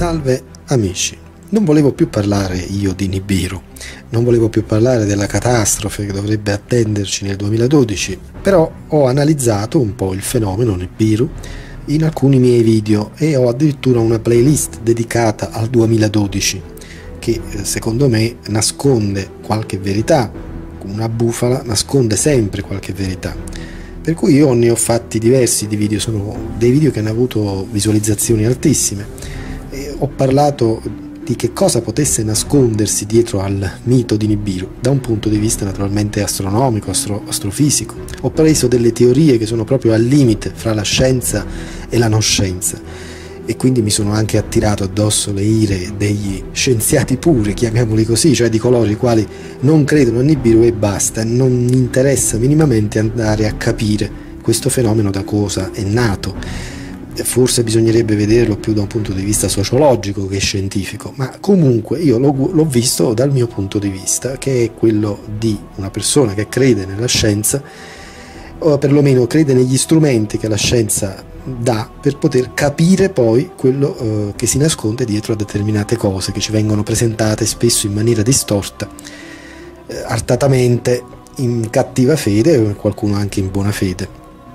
Salve amici, non volevo più parlare io di Nibiru, non volevo più parlare della catastrofe che dovrebbe attenderci nel 2012, però ho analizzato un po' il fenomeno Nibiru in alcuni miei video e ho addirittura una playlist dedicata al 2012 che secondo me nasconde qualche verità. Una bufala nasconde sempre qualche verità. Per cui io ne ho fatti diversi di video, sono dei video che hanno avuto visualizzazioni altissime. E ho parlato di che cosa potesse nascondersi dietro al mito di Nibiru, da un punto di vista naturalmente astronomico, astrofisico. Ho preso delle teorie che sono proprio al limite fra la scienza e la non scienza. E quindi mi sono anche attirato addosso le ire degli scienziati puri, chiamiamoli così, cioè di coloro i quali non credono a Nibiru e basta, non interessa minimamente andare a capire questo fenomeno da cosa è nato. Forse bisognerebbe vederlo più da un punto di vista sociologico che scientifico, ma comunque io l'ho visto dal mio punto di vista, che è quello di una persona che crede nella scienza, o perlomeno crede negli strumenti che la scienza dà per poter capire poi quello che si nasconde dietro a determinate cose che ci vengono presentate spesso in maniera distorta, artatamente, in cattiva fede o qualcuno anche in buona fede.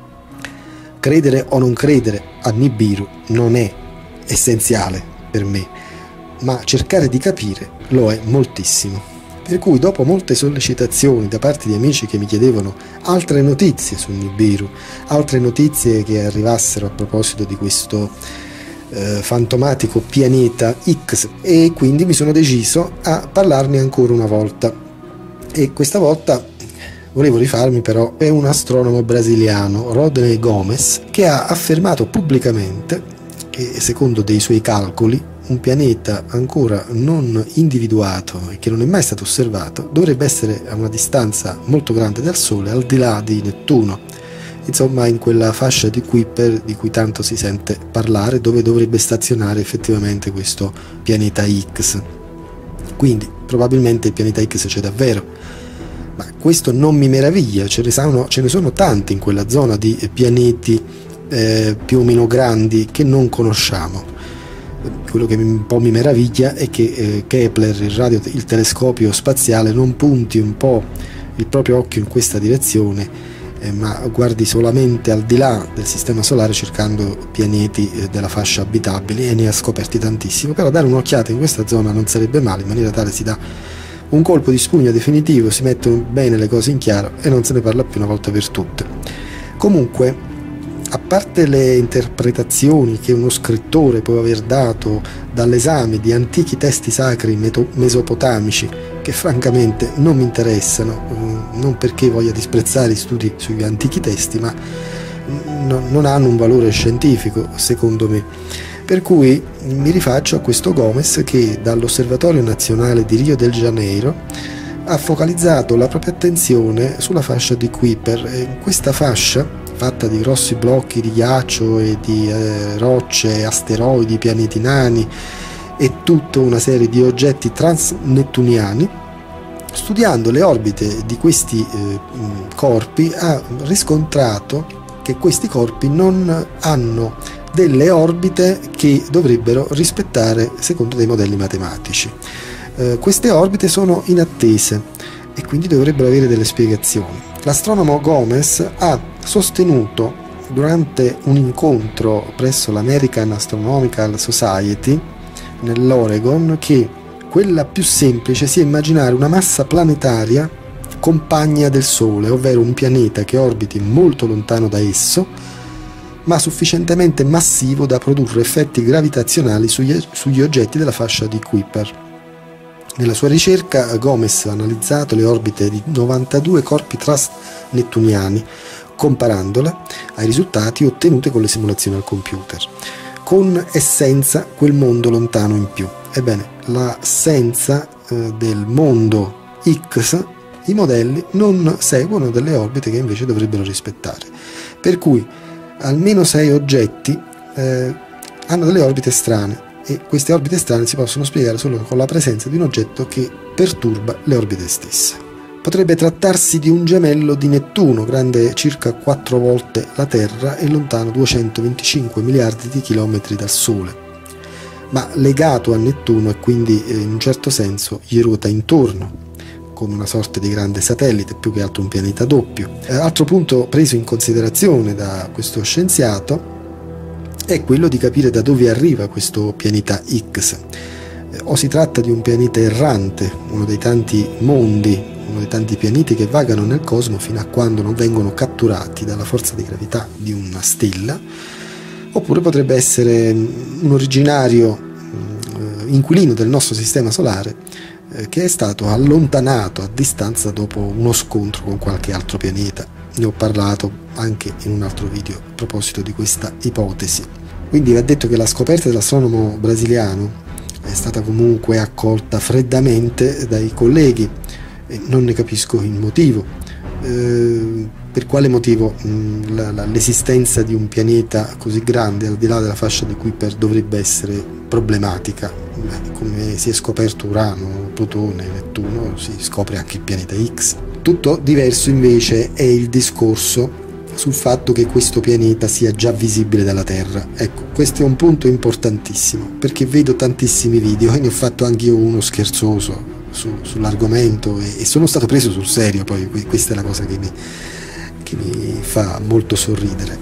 Credere o non credere a Nibiru non è essenziale per me, ma cercare di capire lo è moltissimo. Per cui dopo molte sollecitazioni da parte di amici che mi chiedevano altre notizie su Nibiru, altre notizie che arrivassero a proposito di questo fantomatico pianeta X, e quindi mi sono deciso a parlarne ancora una volta. E questa volta volevo rifarmi però è un astronomo brasiliano, Rodney Gomes, che ha affermato pubblicamente che secondo dei suoi calcoli un pianeta ancora non individuato e che non è mai stato osservato dovrebbe essere a una distanza molto grande dal Sole, al di là di Nettuno, insomma in quella fascia di Kuiper di cui tanto si sente parlare, dove dovrebbe stazionare effettivamente questo pianeta X. Quindi probabilmente il pianeta X c'è davvero, ma questo non mi meraviglia, ce ne sono tanti in quella zona di pianeti più o meno grandi che non conosciamo. Quello che un po' mi meraviglia è che Kepler, il telescopio spaziale, non punti un po' il proprio occhio in questa direzione, ma guardi solamente al di là del sistema solare cercando pianeti della fascia abitabili, e ne ha scoperti tantissimo. Però dare un'occhiata in questa zona non sarebbe male, in maniera tale si dà un colpo di spugna definitivo, si mettono bene le cose in chiaro e non se ne parla più una volta per tutte. Comunque, a parte le interpretazioni che uno scrittore può aver dato dall'esame di antichi testi sacri mesopotamici, che francamente non mi interessano, non perché voglia disprezzare gli studi sugli antichi testi, ma non hanno un valore scientifico secondo me. Per cui mi rifaccio a questo Gomes che dall'Osservatorio Nazionale di Rio de Janeiro ha focalizzato la propria attenzione sulla fascia di Kuiper. In questa fascia, fatta di grossi blocchi di ghiaccio e di rocce, asteroidi, pianeti nani e tutta una serie di oggetti transnettuniani, studiando le orbite di questi corpi ha riscontrato che questi corpi non hanno delle orbite che dovrebbero rispettare secondo dei modelli matematici. Queste orbite sono inattese e quindi dovrebbero avere delle spiegazioni. L'astronomo Gomes ha sostenuto durante un incontro presso l'American Astronomical Society nell'Oregon che quella più semplice sia immaginare una massa planetaria compagna del Sole, ovvero un pianeta che orbiti molto lontano da esso, ma sufficientemente massivo da produrre effetti gravitazionali sugli oggetti della fascia di Kuiper. Nella sua ricerca Gomes ha analizzato le orbite di 92 corpi transnettuniani, comparandole ai risultati ottenuti con le simulazioni al computer, con e senza quel mondo lontano in più. Ebbene, l'assenza del mondo X, i modelli non seguono delle orbite che invece dovrebbero rispettare, per cui almeno 6 oggetti hanno delle orbite strane, e queste orbite strane si possono spiegare solo con la presenza di un oggetto che perturba le orbite stesse. Potrebbe trattarsi di un gemello di Nettuno, grande circa 4 volte la Terra e lontano 225 miliardi di chilometri dal Sole. ma legato a Nettuno e quindi in un certo senso gli ruota intorno, come una sorta di grande satellite, più che altro un pianeta doppio. Altro punto preso in considerazione da questo scienziato è quello di capire da dove arriva questo pianeta X. O si tratta di un pianeta errante, uno dei tanti mondi, uno dei tanti pianeti che vagano nel cosmo fino a quando non vengono catturati dalla forza di gravità di una stella, oppure potrebbe essere un originario inquilino del nostro sistema solare che è stato allontanato a distanza dopo uno scontro con qualche altro pianeta. Ne ho parlato anche in un altro video a proposito di questa ipotesi. Quindi va detto che la scoperta dell'astronomo brasiliano è stata comunque accolta freddamente dai colleghi e non ne capisco il motivo. Per quale motivo l'esistenza di un pianeta così grande al di là della fascia di Kuiper dovrebbe essere problematica? Come si è scoperto Urano, Plutone, Nettuno, si scopre anche il pianeta X. Tutto diverso invece è il discorso sul fatto che questo pianeta sia già visibile dalla Terra. Ecco, questo è un punto importantissimo, perché vedo tantissimi video e ne ho fatto anche io uno scherzoso sull'argomento e sono stato preso sul serio. Poi questa è la cosa che mi fa molto sorridere.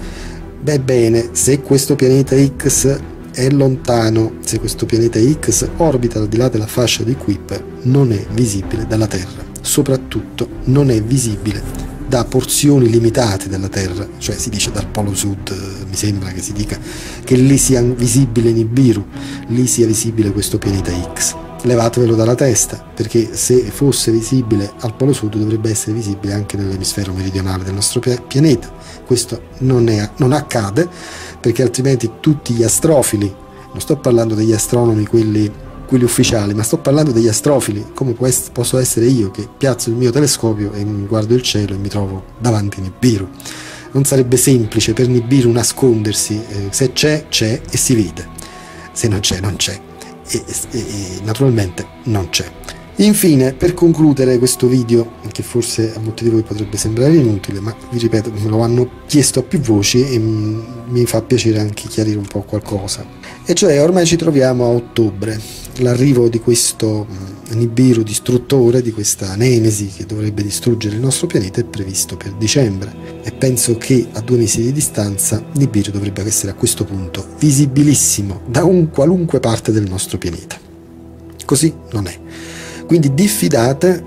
Bene, se questo pianeta X è lontano, se questo pianeta X orbita al di là della fascia di Kuiper, non è visibile dalla Terra, soprattutto non è visibile da porzioni limitate della Terra, cioè si dice dal polo sud, mi sembra che si dica che lì sia visibile Nibiru, lì sia visibile questo pianeta X. Levatevelo dalla testa, perché se fosse visibile al polo sud dovrebbe essere visibile anche nell'emisfero meridionale del nostro pianeta. Questo non accade, perché altrimenti tutti gli astrofili, non sto parlando degli astronomi quelli ufficiali, ma sto parlando degli astrofili, come posso essere io che piazzo il mio telescopio e mi guardo il cielo e mi trovo davanti Nibiru. Non sarebbe semplice per Nibiru nascondersi, se c'è e si vede, se non c'è non c'è e naturalmente non c'è. Infine, per concludere questo video, che forse a molti di voi potrebbe sembrare inutile, ma vi ripeto, me lo hanno chiesto a più voci e mi fa piacere anche chiarire un po' qualcosa. E cioè, ormai ci troviamo a ottobre, l'arrivo di questo Nibiru distruttore, di questa nemesi che dovrebbe distruggere il nostro pianeta, è previsto per dicembre e penso che a 2 mesi di distanza Nibiru dovrebbe essere a questo punto visibilissimo da qualunque parte del nostro pianeta. Così non è. Quindi diffidate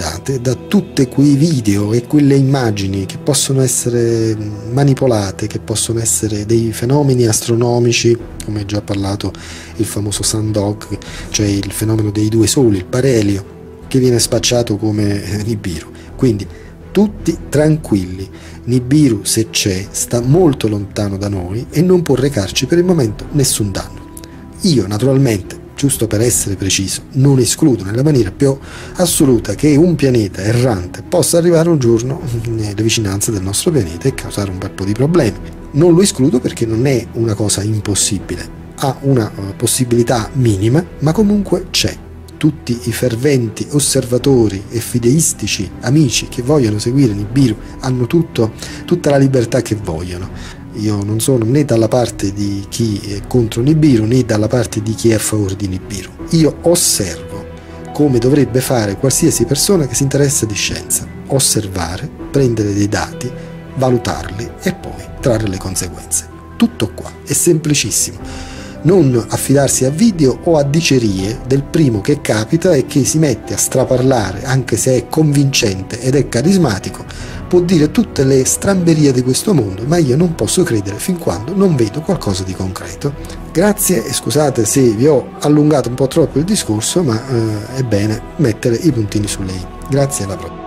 da tutti quei video e quelle immagini che possono essere manipolate, che possono essere dei fenomeni astronomici, come già parlato il famoso Sundog, cioè il fenomeno dei 2 soli, il parelio, che viene spacciato come Nibiru. Quindi tutti tranquilli, Nibiru, se c'è, sta molto lontano da noi e non può recarci per il momento nessun danno. Io naturalmente, giusto per essere preciso, non escludo nella maniera più assoluta che un pianeta errante possa arrivare un giorno nelle vicinanze del nostro pianeta e causare un bel po' di problemi. Non lo escludo perché non è una cosa impossibile, ha una possibilità minima, ma comunque c'è. Tutti i ferventi osservatori e fideistici amici che vogliono seguire Nibiru hanno tutta la libertà che vogliono. Io non sono né dalla parte di chi è contro Nibiru né dalla parte di chi è a favore di Nibiru. Io osservo, come dovrebbe fare qualsiasi persona che si interessa di scienza: osservare, prendere dei dati, valutarli e poi trarre le conseguenze. Tutto qua, è semplicissimo. Non affidarsi a video o a dicerie del primo che capita e che si mette a straparlare, anche se è convincente ed è carismatico, può dire tutte le stramberie di questo mondo, ma io non posso credere fin quando non vedo qualcosa di concreto. Grazie e scusate se vi ho allungato un po' troppo il discorso, ma è bene mettere i puntini sulle i. Grazie, alla prossima.